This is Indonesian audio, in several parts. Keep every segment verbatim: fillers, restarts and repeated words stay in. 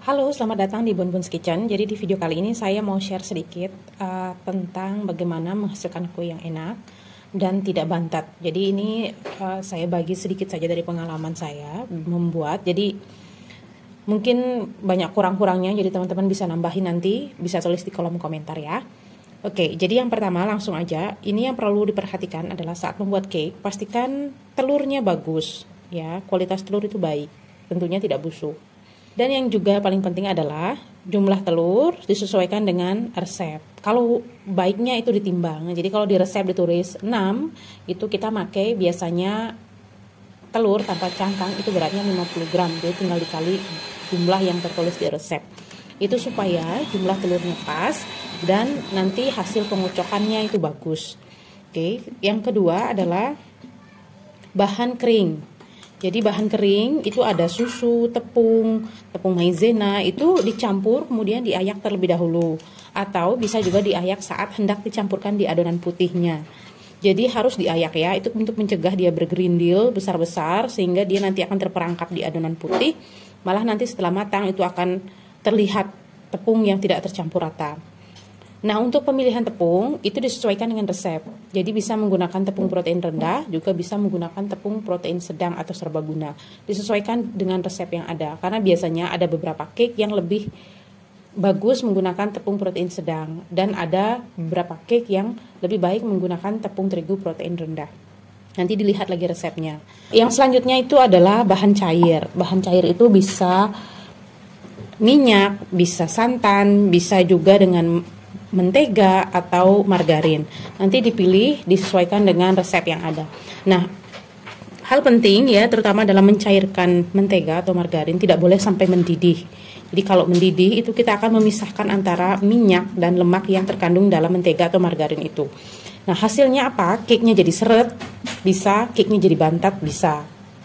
Halo, selamat datang di Bonbons Kitchen. Jadi di video kali ini saya mau share sedikit uh, tentang bagaimana menghasilkan kue yang enak dan tidak bantat. Jadi ini uh, saya bagi sedikit saja dari pengalaman saya membuat. Jadi mungkin banyak kurang-kurangnya, jadi teman-teman bisa nambahin nanti, bisa tulis di kolom komentar ya. Oke, jadi yang pertama langsung aja. Ini yang perlu diperhatikan adalah saat membuat cake, pastikan telurnya bagus ya, kualitas telur itu baik, tentunya tidak busuk. Dan yang juga paling penting adalah jumlah telur disesuaikan dengan resep. Kalau baiknya itu ditimbang. Jadi kalau di resep ditulis enam, itu kita pakai biasanya telur tanpa cangkang itu beratnya lima puluh gram. Jadi tinggal dikali jumlah yang tertulis di resep. Itu supaya jumlah telurnya pas dan nanti hasil pengocokannya itu bagus. Oke, yang kedua adalah bahan kering. Jadi bahan kering itu ada susu, tepung, tepung maizena itu dicampur kemudian diayak terlebih dahulu. Atau bisa juga diayak saat hendak dicampurkan di adonan putihnya. Jadi harus diayak ya, itu untuk mencegah dia bergerindil besar-besar sehingga dia nanti akan terperangkap di adonan putih. Malah nanti setelah matang itu akan terlihat tepung yang tidak tercampur rata. Nah, untuk pemilihan tepung itu disesuaikan dengan resep. Jadi bisa menggunakan tepung protein rendah, juga bisa menggunakan tepung protein sedang atau serbaguna. Disesuaikan dengan resep yang ada. Karena biasanya ada beberapa cake yang lebih bagus menggunakan tepung protein sedang dan ada beberapa cake yang lebih baik menggunakan tepung terigu protein rendah. Nanti dilihat lagi resepnya. Yang selanjutnya itu adalah bahan cair. Bahan cair itu bisa minyak, bisa santan, bisa juga dengan mentega atau margarin. Nanti dipilih disesuaikan dengan resep yang ada. Nah, hal penting ya terutama dalam mencairkan mentega atau margarin tidak boleh sampai mendidih. Jadi kalau mendidih itu kita akan memisahkan antara minyak dan lemak yang terkandung dalam mentega atau margarin itu. Nah, hasilnya apa? Cake-nya jadi seret, bisa, cake-nya jadi bantat, bisa.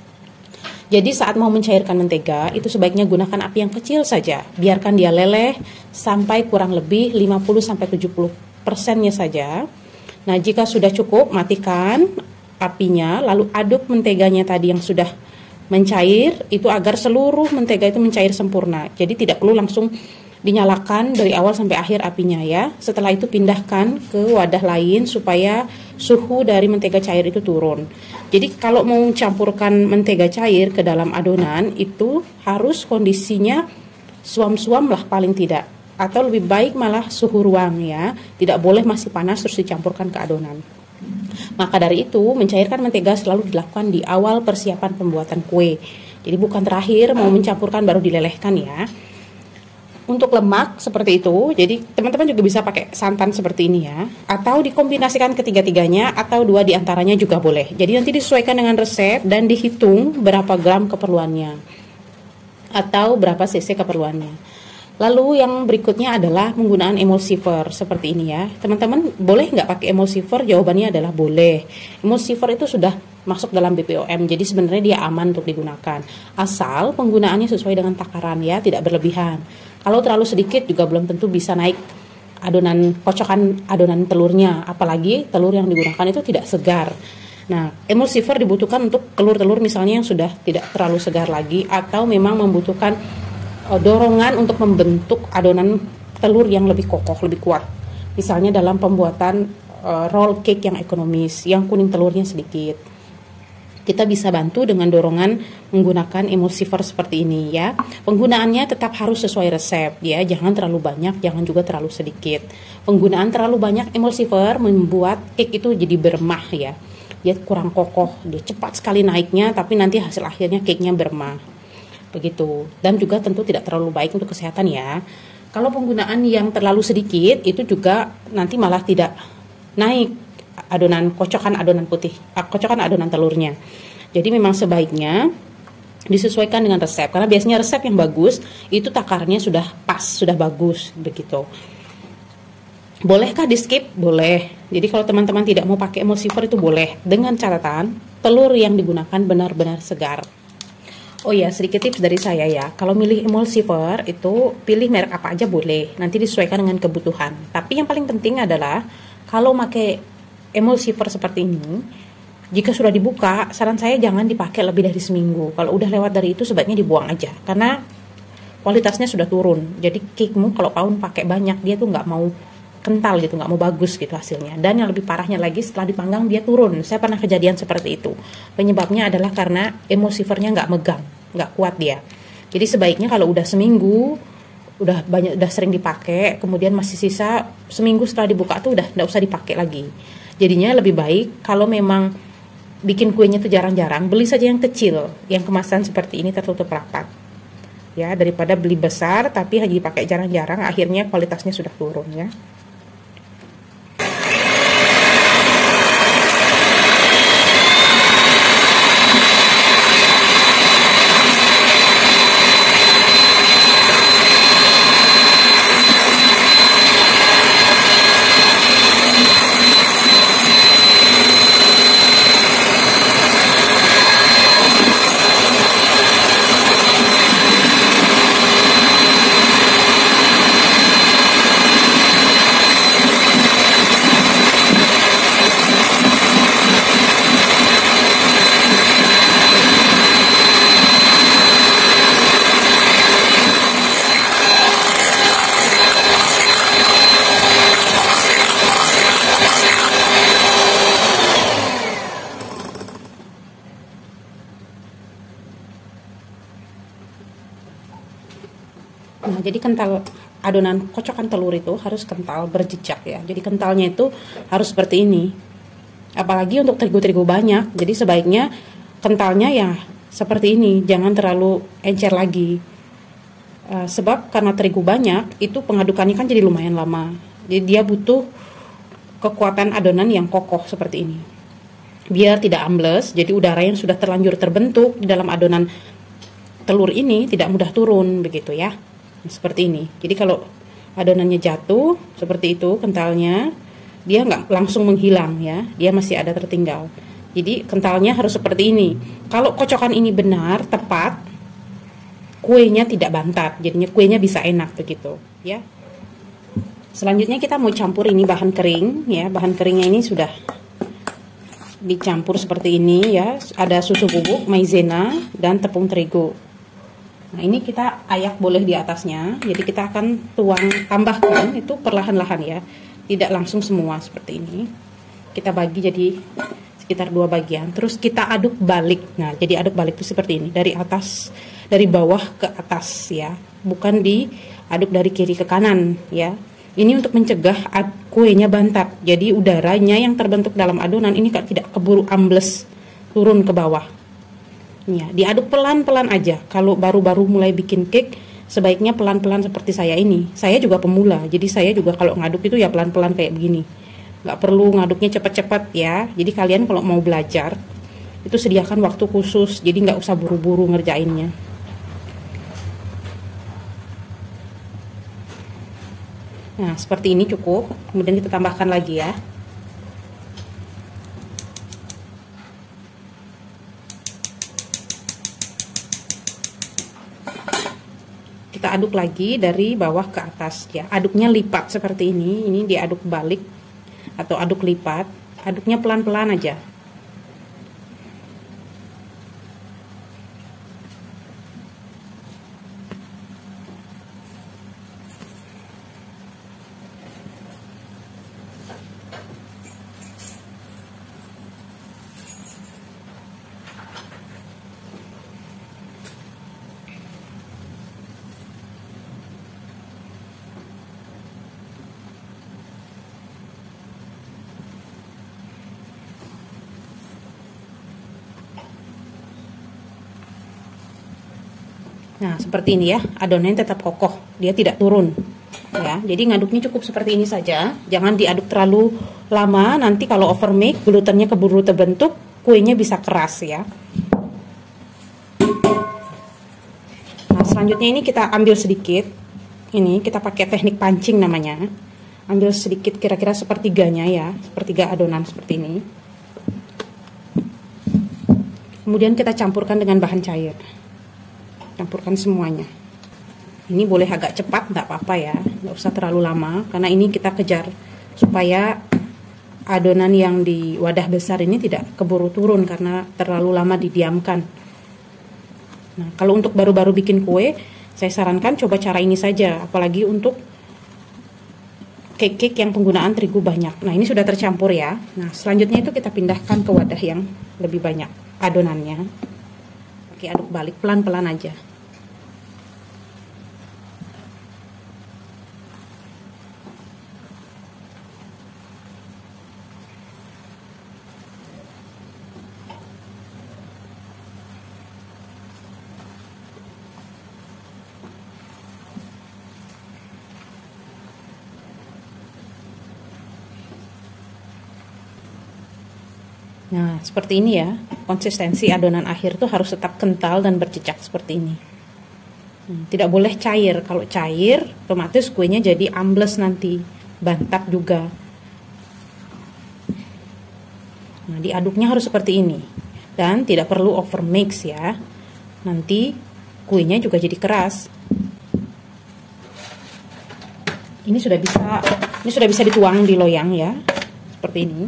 Jadi saat mau mencairkan mentega, itu sebaiknya gunakan api yang kecil saja. Biarkan dia leleh sampai kurang lebih lima puluh sampai tujuh puluh persennya saja. Nah, jika sudah cukup, matikan apinya, lalu aduk menteganya tadi yang sudah mencair, itu agar seluruh mentega itu mencair sempurna. Jadi tidak perlu langsung dinyalakan dari awal sampai akhir apinya ya. Setelah itu pindahkan ke wadah lain supaya suhu dari mentega cair itu turun. Jadi kalau mau campurkan mentega cair ke dalam adonan itu harus kondisinya suam-suam lah paling tidak. Atau lebih baik malah suhu ruang ya. Tidak boleh masih panas terus dicampurkan ke adonan. Maka dari itu mencairkan mentega selalu dilakukan di awal persiapan pembuatan kue. Jadi bukan terakhir mau mencampurkan baru dilelehkan ya. Untuk lemak seperti itu, jadi teman-teman juga bisa pakai santan seperti ini ya, atau dikombinasikan ketiga-tiganya, atau dua diantaranya juga boleh. Jadi nanti disesuaikan dengan resep dan dihitung berapa gram keperluannya, atau berapa cc keperluannya. Lalu yang berikutnya adalah penggunaan emulsifier seperti ini ya. Teman-teman boleh nggak pakai emulsifier? Jawabannya adalah boleh. Emulsifier itu sudah masuk dalam B P O M, jadi sebenarnya dia aman untuk digunakan. Asal penggunaannya sesuai dengan takaran ya, tidak berlebihan. Kalau terlalu sedikit juga belum tentu bisa naik adonan kocokan adonan telurnya, apalagi telur yang digunakan itu tidak segar. Nah, emulsifier dibutuhkan untuk telur-telur misalnya yang sudah tidak terlalu segar lagi atau memang membutuhkan uh, dorongan untuk membentuk adonan telur yang lebih kokoh, lebih kuat. Misalnya dalam pembuatan uh, roll cake yang ekonomis, yang kuning telurnya sedikit. Kita bisa bantu dengan dorongan menggunakan emulsifier seperti ini ya. Penggunaannya tetap harus sesuai resep ya, jangan terlalu banyak, jangan juga terlalu sedikit. Penggunaan terlalu banyak emulsifier membuat cake itu jadi bermah ya. Dia kurang kokoh, dia cepat sekali naiknya, tapi nanti hasil akhirnya cake-nya bermah. Begitu. Dan juga tentu tidak terlalu baik untuk kesehatan ya. Kalau penggunaan yang terlalu sedikit itu juga nanti malah tidak naik adonan kocokan adonan putih, kocokan adonan telurnya. Jadi memang sebaiknya disesuaikan dengan resep, karena biasanya resep yang bagus itu takarannya sudah pas, sudah bagus begitu. Bolehkah di skip? Boleh. Jadi kalau teman-teman tidak mau pakai emulsifier itu boleh, dengan catatan telur yang digunakan benar-benar segar. Oh ya, sedikit tips dari saya ya. Kalau milih emulsifier itu pilih merek apa aja boleh, nanti disesuaikan dengan kebutuhan. Tapi yang paling penting adalah kalau pakai emulsifier seperti ini, jika sudah dibuka, saran saya jangan dipakai lebih dari seminggu. Kalau udah lewat dari itu sebaiknya dibuang aja, karena kualitasnya sudah turun. Jadi cakemu kalau Paun pakai banyak, dia tuh nggak mau kental gitu, nggak mau bagus gitu hasilnya. Dan yang lebih parahnya lagi, setelah dipanggang dia turun. Saya pernah kejadian seperti itu. Penyebabnya adalah karena emulsifernya nggak megang, nggak kuat dia. Jadi sebaiknya kalau udah seminggu, udah banyak, udah sering dipakai, kemudian masih sisa seminggu setelah dibuka tuh udah nggak usah dipakai lagi. Jadinya lebih baik kalau memang bikin kuenya tuh jarang-jarang, beli saja yang kecil, yang kemasan seperti ini tertutup rapat. Ya, daripada beli besar tapi hanya dipakai jarang-jarang, akhirnya kualitasnya sudah turun ya. Nah, jadi kental adonan kocokan telur itu harus kental berjejak ya. Jadi kentalnya itu harus seperti ini. Apalagi untuk terigu-terigu banyak. Jadi sebaiknya kentalnya ya seperti ini, jangan terlalu encer lagi. Uh, sebab karena terigu banyak, itu pengadukannya kan jadi lumayan lama. Jadi dia butuh kekuatan adonan yang kokoh seperti ini. Biar tidak ambles, jadi udara yang sudah terlanjur terbentuk di dalam adonan telur ini tidak mudah turun begitu ya. Seperti ini. Jadi kalau adonannya jatuh seperti itu kentalnya, dia nggak langsung menghilang ya, dia masih ada tertinggal. Jadi kentalnya harus seperti ini. Kalau kocokan ini benar tepat, kuenya tidak bantat, jadinya kuenya bisa enak begitu ya. Selanjutnya kita mau campur ini bahan kering ya. Bahan keringnya ini sudah dicampur seperti ini ya. Ada susu bubuk, maizena, dan tepung terigu. Nah, ini kita ayak boleh di atasnya. Jadi kita akan tuang, tambahkan itu perlahan-lahan ya. Tidak langsung semua seperti ini. Kita bagi jadi sekitar dua bagian. Terus kita aduk balik. Nah, jadi aduk balik itu seperti ini. Dari atas, dari bawah ke atas ya. Bukan diaduk dari kiri ke kanan ya. Ini untuk mencegah kuenya bantat. Jadi udaranya yang terbentuk dalam adonan ini tidak keburu ambles turun ke bawah. Ya, diaduk pelan-pelan aja. Kalau baru-baru mulai bikin cake, sebaiknya pelan-pelan seperti saya ini. Saya juga pemula, jadi saya juga kalau ngaduk itu ya pelan-pelan kayak begini. Nggak perlu ngaduknya cepat-cepat ya. Jadi kalian kalau mau belajar, itu sediakan waktu khusus, jadi nggak usah buru-buru ngerjainnya. Nah, seperti ini cukup. Kemudian kita tambahkan lagi ya. Kita aduk lagi dari bawah ke atas ya. Aduknya lipat seperti ini. Ini diaduk balik atau aduk lipat. Aduknya pelan-pelan aja. Nah, seperti ini ya, adonannya tetap kokoh, dia tidak turun. Ya, jadi ngaduknya cukup seperti ini saja, jangan diaduk terlalu lama, nanti kalau overmake, glutennya keburu terbentuk, kuenya bisa keras ya. Nah, selanjutnya ini kita ambil sedikit, ini kita pakai teknik pancing namanya. Ambil sedikit kira-kira sepertiganya ya, sepertiga adonan seperti ini. Kemudian kita campurkan dengan bahan cair. Campurkan semuanya. Ini boleh agak cepat, nggak apa-apa ya, nggak usah terlalu lama, karena ini kita kejar supaya adonan yang di wadah besar ini tidak keburu turun karena terlalu lama didiamkan. Nah, kalau untuk baru-baru bikin kue, Saya sarankan coba cara ini saja, apalagi untuk cake-cake yang penggunaan terigu banyak. Nah, ini sudah tercampur ya. Nah, selanjutnya itu kita pindahkan ke wadah yang lebih banyak adonannya. Oke, aduk balik pelan-pelan aja. Nah, seperti ini ya, konsistensi adonan akhir tuh harus tetap kental dan bercecak seperti ini. Hmm, tidak boleh cair, kalau cair otomatis kuenya jadi ambles nanti, bantat juga. Nah, diaduknya harus seperti ini, dan tidak perlu over mix ya, nanti kuenya juga jadi keras. Ini sudah bisa, ini sudah bisa dituang di loyang ya, seperti ini.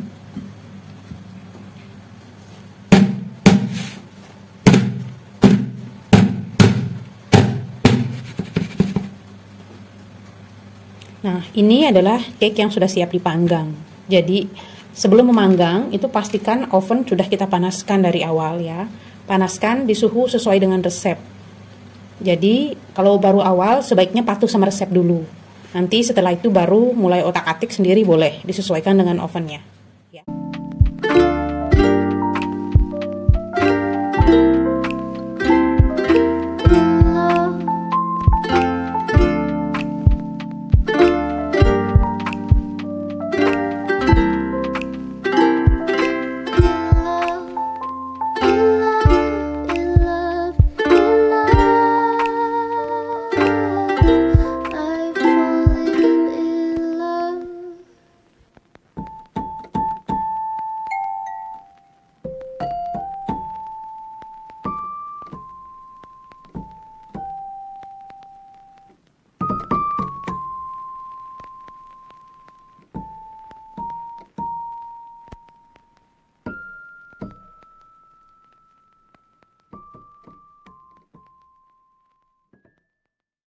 Nah, ini adalah cake yang sudah siap dipanggang. Jadi, sebelum memanggang, itu pastikan oven sudah kita panaskan dari awal ya. Panaskan di suhu sesuai dengan resep. Jadi, kalau baru awal, sebaiknya patuh sama resep dulu. Nanti setelah itu baru mulai otak-atik sendiri boleh, disesuaikan dengan ovennya. Ya.